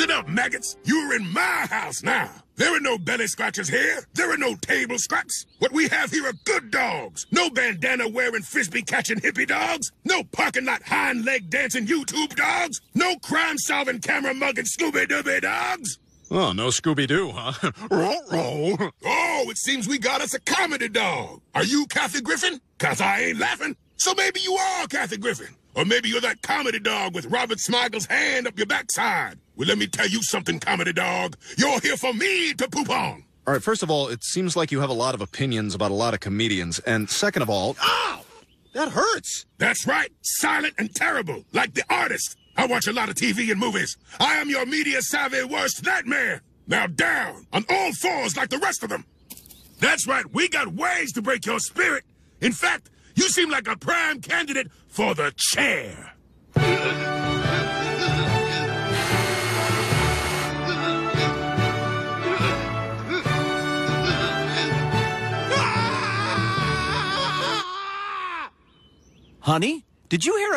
Listen up, maggots. You're in my house now. There are no belly scratchers here. There are no table scraps. What we have here are good dogs. No bandana-wearing, frisbee-catching hippie dogs. No parking lot hind-leg-dancing YouTube dogs. No crime-solving, camera-mugging Scooby-Dooby dogs. Oh, no Scooby-Doo, huh? Roll. Oh, it seems we got us a comedy dog. Are you Kathy Griffin? 'Cause I ain't laughing. So maybe you are Kathy Griffin. Or maybe you're that comedy dog with Robert Smigel's hand up your backside. Well, let me tell you something, comedy dog. You're here for me to poop on. All right, first of all, it seems like you have a lot of opinions about a lot of comedians. And second of all... Ow! That hurts! That's right. Silent and terrible, like the artist. I watch a lot of TV and movies. I am your media-savvy worst nightmare. Now down, on all fours like the rest of them. That's right, we got ways to break your spirit. In fact, you seem like a prime candidate for the chair. Honey, did you hear